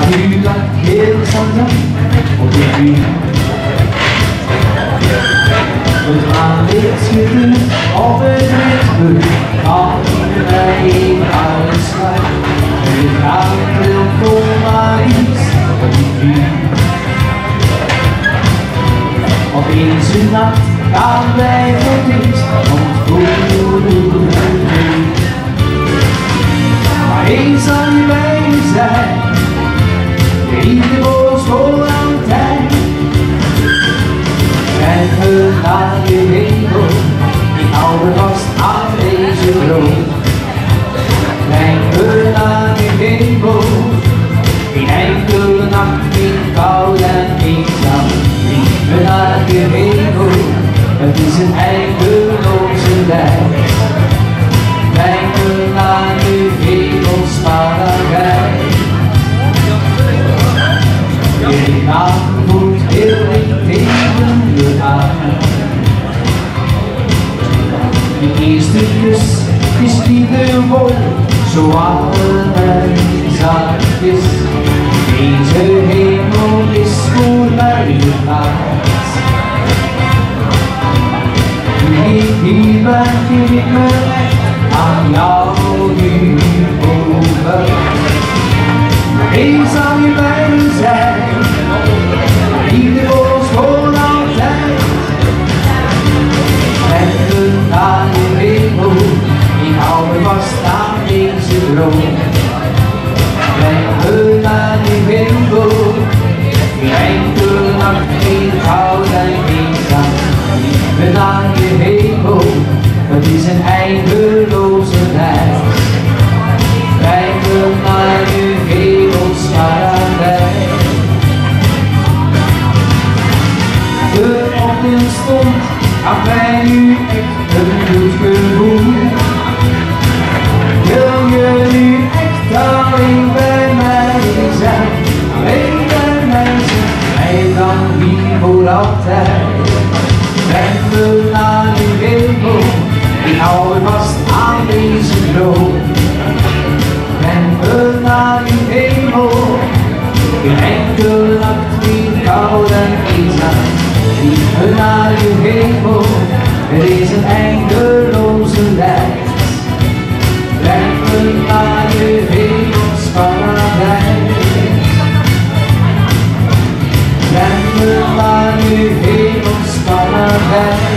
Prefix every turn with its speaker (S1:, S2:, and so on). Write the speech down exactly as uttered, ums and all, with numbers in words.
S1: Maar u lag heel zacht op de vuur. Het aanlicht schittert op het witbeur, handen bij een uitsluit. En je gaat wil vol maar iets op die vuur. Opeens een nacht gaan wij voor het eerst ontvoeren. Maar eens zal je bij me zijn, de liefde boos vol aan tijd. En we naar je hemel, ik hou me vast aan deze droom. Breng me naar je hemel, geen enkele nacht meer koud en eenzaam. Breng me naar je hemel, het is een eindeloze reis. Breng me naar je hemelsparadijs. Je naam voelt heel dicht tegen je aan. De eerste kus is liefdevol, zo warm en zachtjes. Deze hemel is voor mij gemaakt. Nu ik hier ben, geef ik me echt aan jou nu over. Eens zal je bij me zijn, liefde was voor altijd. Breng me naar je hemel, ik hou me vast aan deze droom. Breng me naar je hemel, geen enkele nacht meer koud en eenzaam. Breng me naar je hemel, het is een eindeloze reis. Breng me naar je hemelsparadijs. De ochtendstond gaf mij nu echt een goed gevoel. Wil je nu echt alleen bij mij zijn? Alleen bij mij zijn, mij dan hier voor altijd. Breng me naar je hemel, ik hou me vast aan deze droom. Breng me naar je hemel, geen enkele nacht meer koud en eenzaam. Breng me naar je hemel, er is een eindeloze reis. Breng me naar je hemelsparadijs. Breng me naar je hemelsparadijs.